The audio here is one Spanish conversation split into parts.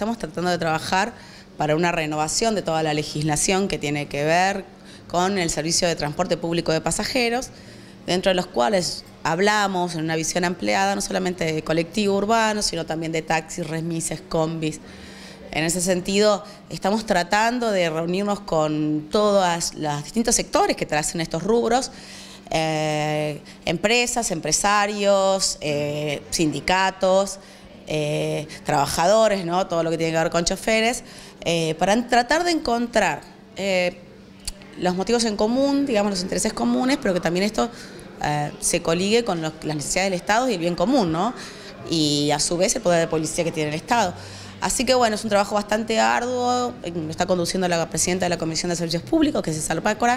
estamos tratando de trabajar para una renovación de toda la legislación que tiene que ver con el servicio de transporte público de pasajeros, dentro de los cuales hablamos en una visión ampliada no solamente de colectivo urbano, sino también de taxis, remises, combis. En ese sentido, estamos tratando de reunirnos con todos los distintos sectores que hacen estos rubros, empresas, empresarios, sindicatos, trabajadores, ¿no? Todo lo que tiene que ver con choferes, para tratar de encontrar los motivos en común, digamos, los intereses comunes, pero que también esto se coligue con las necesidades del Estado y el bien común, ¿no? Y a su vez el poder de policía que tiene el Estado. Así que bueno, es un trabajo bastante arduo, lo está conduciendo la presidenta de la Comisión de Servicios Públicos, que es César Pácora.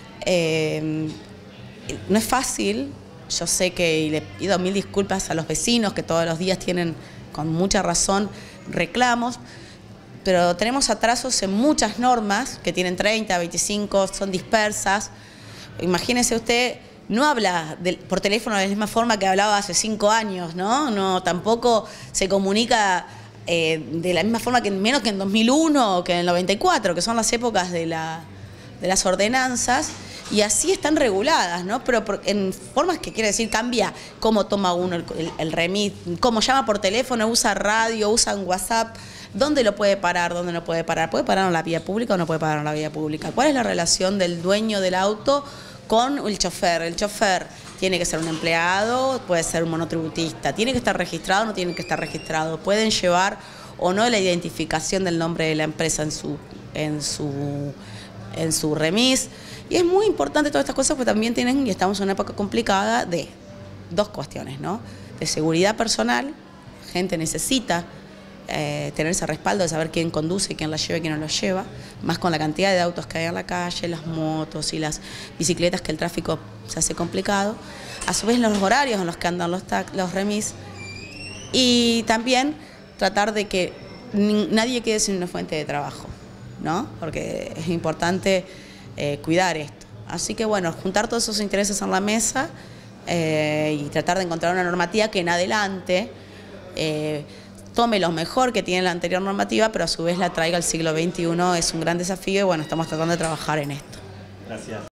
No es fácil, yo sé que, y le pido mil disculpas a los vecinos que todos los días tienen con mucha razón reclamos, pero tenemos atrasos en muchas normas que tienen 30, 25, son dispersas. Imagínese usted, no habla por teléfono de la misma forma que hablaba hace 5 años, ¿no? Tampoco se comunica de la misma forma que menos que en 2001 o que en el 94, que son las épocas de las ordenanzas, y así están reguladas, ¿no? Pero en formas que quiere decir cambia cómo toma uno el remis, cómo llama por teléfono, usa radio, usa un WhatsApp, dónde lo puede parar, dónde no puede parar, puede parar en la vía pública o no puede parar en la vía pública, cuál es la relación del dueño del auto con el chofer tiene que ser un empleado, puede ser un monotributista, tiene que estar registrado o no tiene que estar registrado, pueden llevar o no la identificación del nombre de la empresa en su remis. Y es muy importante todas estas cosas porque también tienen, y estamos en una época complicada, de dos cuestiones, ¿no? De seguridad personal, gente necesita tener ese respaldo de saber quién conduce, quién la lleva y quién no la lleva, más con la cantidad de autos que hay en la calle, las motos y las bicicletas, que el tráfico se hace complicado. A su vez los horarios en los que andan los remis, y también tratar de que nadie quede sin una fuente de trabajo, ¿no? Porque es importante cuidar esto. Así que bueno, juntar todos esos intereses en la mesa y tratar de encontrar una normativa que en adelante tome lo mejor que tiene la anterior normativa, pero a su vez la traiga al siglo XXI, es un gran desafío y bueno, estamos tratando de trabajar en esto. Gracias.